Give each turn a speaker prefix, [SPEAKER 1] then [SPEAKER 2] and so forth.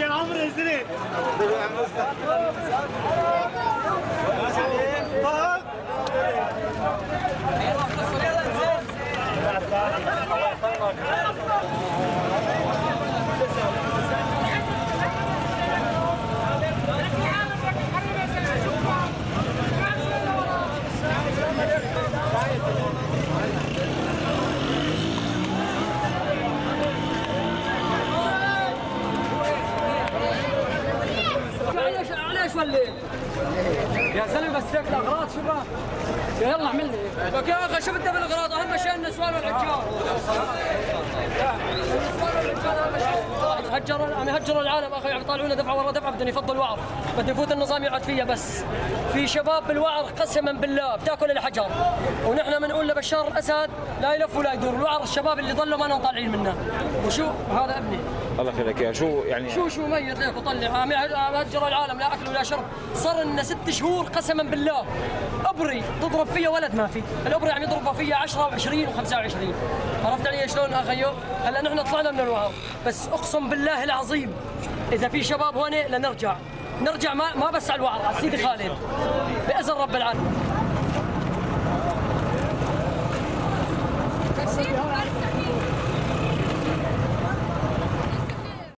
[SPEAKER 1] يا عمرو ازاي؟
[SPEAKER 2] ليش ولا يا زلمه بس هيك الاغراض شباب يلا اعمل لي لك يا اخي شوف انت بالاغراض اهم شيء النسوان والحجار هجروا العالم اخي عم يطالعونا دفعه ورا دفعه بدهم يفضوا الوعر بدهم يفوت النظام يقعد فيها بس في شباب بالوعر قسما بالله بتاكل الحجر ونحن بنقول لبشار الاسد لا يلف ولا يدور الوعر الشباب اللي ضلوا ما طالعين منه وشو هذا ابني
[SPEAKER 3] الله يخليك يا شو يعني
[SPEAKER 2] شو ميت ليك وطلع هجر العالم لا اكل ولا شرب صار لنا 6 شهور قسما بالله ابري تضرب فيا ولد ما في الابري عم يضربوا فيا 10 و20 و25 عرفت علي شلون اخيو هلا نحن طلعنا من الوعر بس اقسم بالله العظيم اذا في شباب هون لنرجع ما بس على الوعر على سيدي خالد باذن رب العالمين